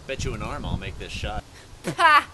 Bet you an arm I'll make this shot. Ha!